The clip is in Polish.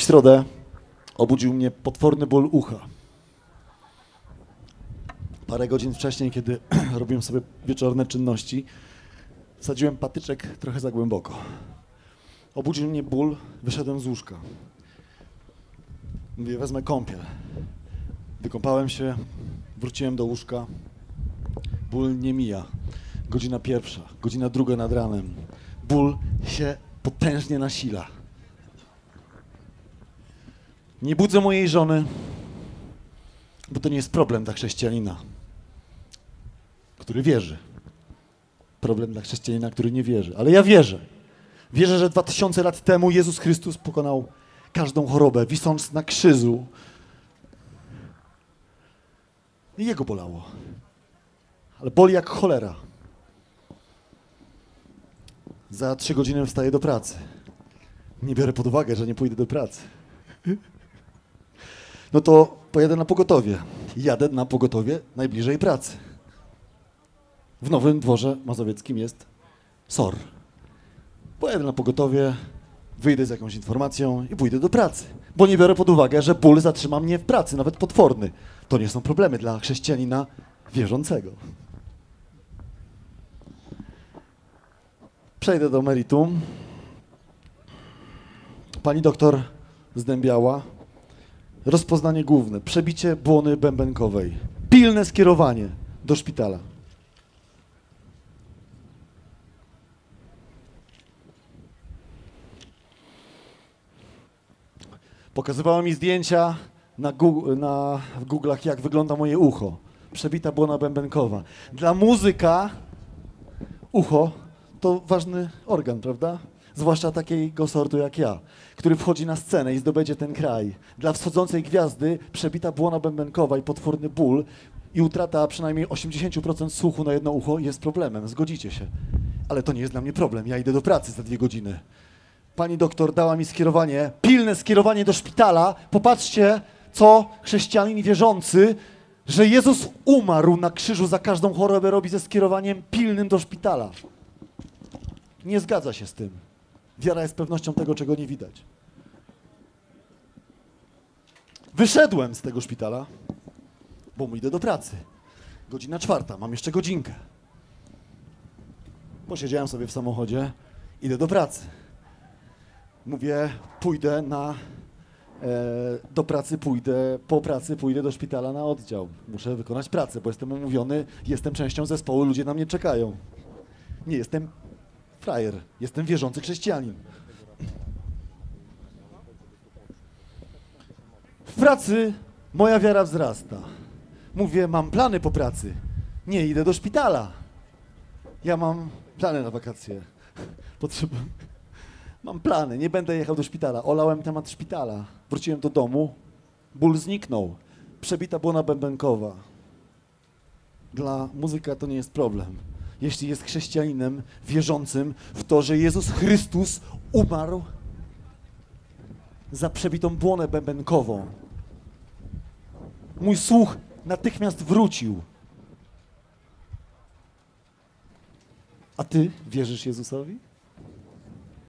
środę obudził mnie potworny ból ucha. Parę godzin wcześniej, kiedy robiłem sobie wieczorne czynności, wsadziłem patyczek trochę za głęboko. Obudził mnie ból, wyszedłem z łóżka. Mówię, wezmę kąpiel. Wykąpałem się, wróciłem do łóżka. Ból nie mija. Godzina pierwsza, godzina druga nad ranem. Ból się potężnie nasila. Nie budzę mojej żony, bo to nie jest problem dla chrześcijanina, który wierzy. Problem dla chrześcijanina, który nie wierzy. Ale ja wierzę. Wierzę, że 2000 lat temu Jezus Chrystus pokonał każdą chorobę, wisząc na krzyżu. I Jego bolało. Ale boli jak cholera. Za 3 godziny wstaję do pracy. Nie biorę pod uwagę, że nie pójdę do pracy. No to pojadę na pogotowie. Jadę na pogotowie najbliżej pracy. W Nowym Dworze Mazowieckim jest SOR. Pojadę na pogotowie, wyjdę z jakąś informacją i pójdę do pracy. Bo nie biorę pod uwagę, że ból zatrzyma mnie w pracy, nawet potworny. To nie są problemy dla chrześcijanina wierzącego. Przejdę do meritum. Pani doktor zdębiała. Rozpoznanie główne. Przebicie błony bębenkowej. Pilne skierowanie do szpitala. Pokazywała mi zdjęcia w Google'ach, jak wygląda moje ucho. Przebita błona bębenkowa. Dla muzyka ucho to ważny organ, prawda? Zwłaszcza takiego sortu jak ja, który wchodzi na scenę i zdobędzie ten kraj. Dla wschodzącej gwiazdy przebita błona bębenkowa i potworny ból i utrata przynajmniej 80% słuchu na jedno ucho jest problemem, zgodzicie się. Ale to nie jest dla mnie problem, ja idę do pracy za 2 godziny. Pani doktor dała mi skierowanie, pilne skierowanie do szpitala. Popatrzcie, co chrześcijanin wierzący, że Jezus umarł na krzyżu za każdą chorobę, robi ze skierowaniem pilnym do szpitala. Nie zgadza się z tym. Wiara jest pewnością tego, czego nie widać. Wyszedłem z tego szpitala, bo idę do pracy. Godzina 4, mam jeszcze godzinkę. Posiedziałem sobie w samochodzie, idę do pracy. Mówię, pójdę do pracy, po pracy pójdę do szpitala na oddział. Muszę wykonać pracę, bo jestem umówiony, jestem częścią zespołu, ludzie na mnie czekają. Nie jestem frajer, jestem wierzący chrześcijanin. W pracy moja wiara wzrasta. Mówię, mam plany po pracy. Nie, idę do szpitala. Ja mam plany na wakacje. Mam plany, nie będę jechał do szpitala. Olałem temat szpitala. Wróciłem do domu, ból zniknął. Przebita błona bębenkowa. Dla muzyka to nie jest problem. Jeśli jest chrześcijaninem wierzącym w to, że Jezus Chrystus umarł za przebitą błonę bębenkową. Mój słuch natychmiast wrócił. A ty wierzysz Jezusowi?